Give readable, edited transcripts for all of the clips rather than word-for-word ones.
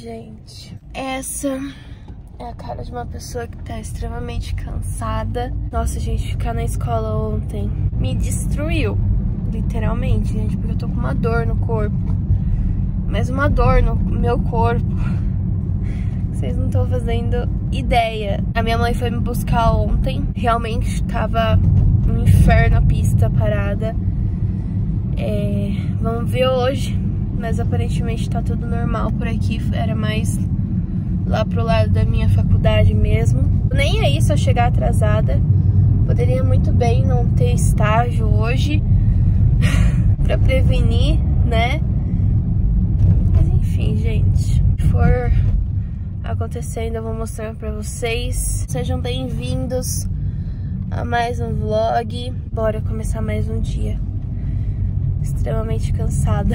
gente, essa é a cara de uma pessoa que tá extremamente cansada. Nossa, gente, ficar na escola ontem me destruiu, literalmente, gente, porque eu tô com uma dor no corpo. Mas uma dor no meu corpo, vocês não estão fazendo ideia. A minha mãe foi me buscar ontem, realmente tava um inferno a pista parada. Vamos ver hoje, mas aparentemente tá tudo normal por aqui. Era mais lá pro lado da minha faculdade mesmo. Nem aí só chegar atrasada. Poderia muito bem não ter estágio hoje pra prevenir, né? Mas enfim, gente, o que for acontecendo eu vou mostrar pra vocês. Sejam bem-vindos a mais um vlog. Bora começar mais um dia. Extremamente cansada.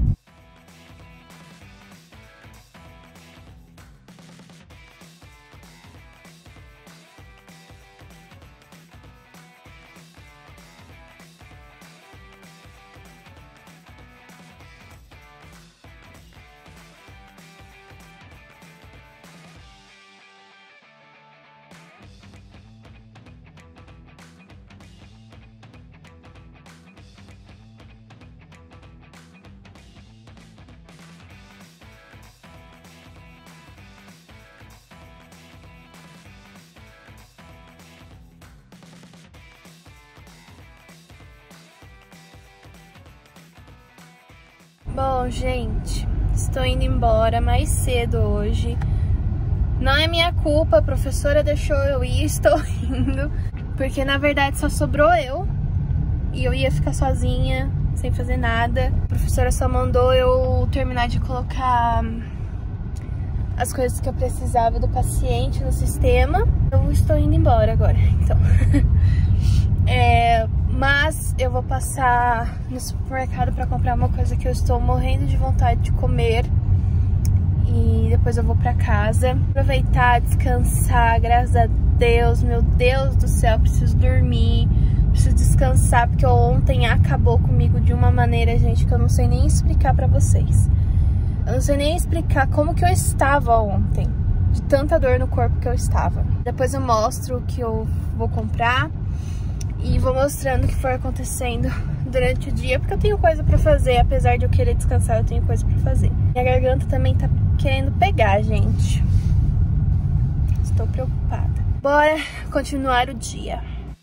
Bom, gente, estou indo embora mais cedo hoje. Não é minha culpa, a professora deixou eu ir, estou indo. Porque na verdade só sobrou eu. E eu ia ficar sozinha, sem fazer nada. A professora só mandou eu terminar de colocar as coisas que eu precisava do paciente no sistema. Eu estou indo embora agora, então. Mas eu vou passar no supermercado pra comprar uma coisa que eu estou morrendo de vontade de comer. E depois eu vou pra casa. Aproveitar, descansar, graças a Deus. Meu Deus do céu, preciso dormir. Preciso descansar, porque ontem acabou comigo de uma maneira, gente, que eu não sei nem explicar pra vocês. Eu não sei nem explicar como que eu estava ontem. De tanta dor no corpo que eu estava. Depois eu mostro o que eu vou comprar. E vou mostrando o que for acontecendo durante o dia, porque eu tenho coisa pra fazer. Apesar de eu querer descansar, eu tenho coisa pra fazer. Minha garganta também tá querendo pegar, gente. Estou preocupada. Bora continuar o dia.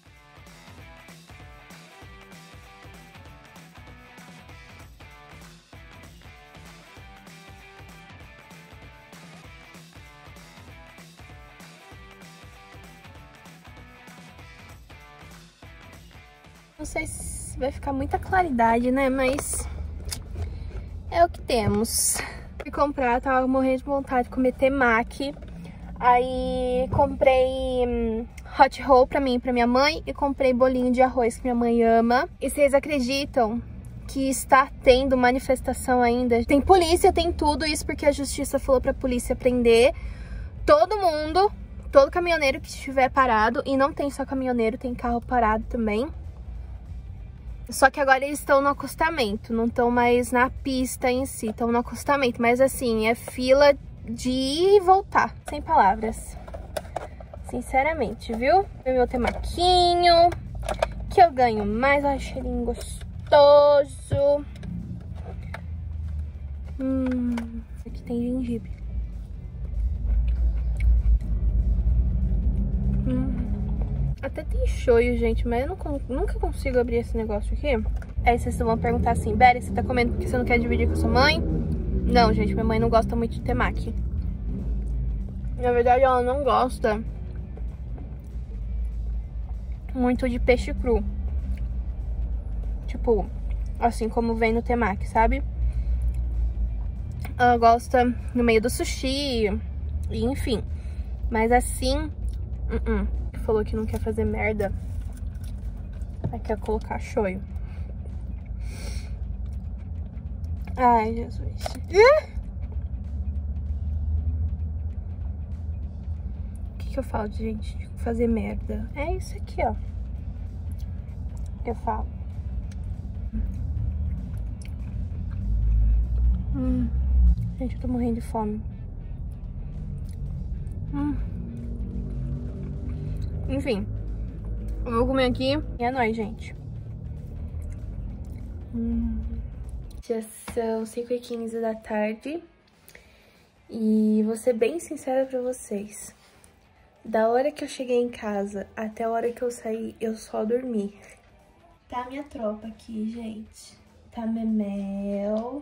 Não sei se vai ficar muita claridade, né? Mas é o que temos. Fui comprar, tava morrendo de vontade de comer temaki. Aí comprei hot roll pra mim e pra minha mãe. E comprei bolinho de arroz que minha mãe ama. E vocês acreditam que está tendo manifestação ainda? Tem polícia, tem tudo isso porque a justiça falou pra polícia prender todo mundo, todo caminhoneiro que estiver parado. E não tem só caminhoneiro, tem carro parado também. Só que agora eles estão no acostamento, não estão mais na pista em si, estão no acostamento. Mas assim, é fila de ir e voltar, sem palavras. Sinceramente, viu? Meu temaquinho, que eu ganho mais. Ai, cheirinho gostoso. Aqui tem gengibre. Até tem shoyu, gente, mas eu nunca consigo abrir esse negócio aqui. Aí vocês vão perguntar assim: Beri, você tá comendo porque você não quer dividir com a sua mãe? Não, gente, minha mãe não gosta muito de temaki. Na verdade, ela não gosta muito de peixe cru. Tipo, assim como vem no temaki, sabe? Ela gosta no meio do sushi, e enfim. Mas assim, falou que não quer fazer merda. Aí quer colocar shoyu. Ai, Jesus. O que eu falo, gente, de fazer merda? É isso aqui, ó. Que eu falo. Gente, eu tô morrendo de fome. Enfim, eu vou comer aqui e é nóis, gente. Já são 5h15 da tarde e vou ser bem sincera pra vocês. Da hora que eu cheguei em casa até a hora que eu saí, eu só dormi. Tá a minha tropa aqui, gente. Tá Memel,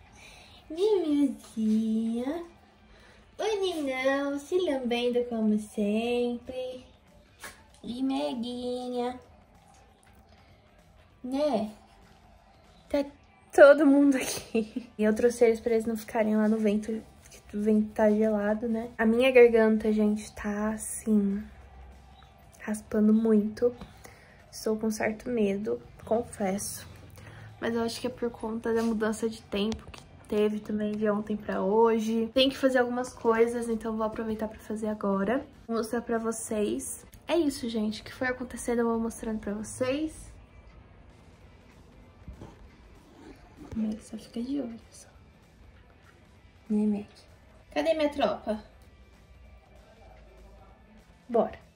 Mimiuzinha, o Ninão se lambendo como sempre, e Meguinha, né? Tá todo mundo aqui. E eu trouxe eles pra eles não ficarem lá no vento, que o vento tá gelado, né? A minha garganta, gente, tá assim, raspando muito. Estou com certo medo, confesso. Mas eu acho que é por conta da mudança de tempo que teve também de ontem pra hoje. Tem que fazer algumas coisas, então vou aproveitar pra fazer agora. Vou mostrar pra vocês. É isso, gente. O que foi acontecendo eu vou mostrando pra vocês. Mac, só fica de olho, só. Né, Mac? Cadê minha tropa? Bora.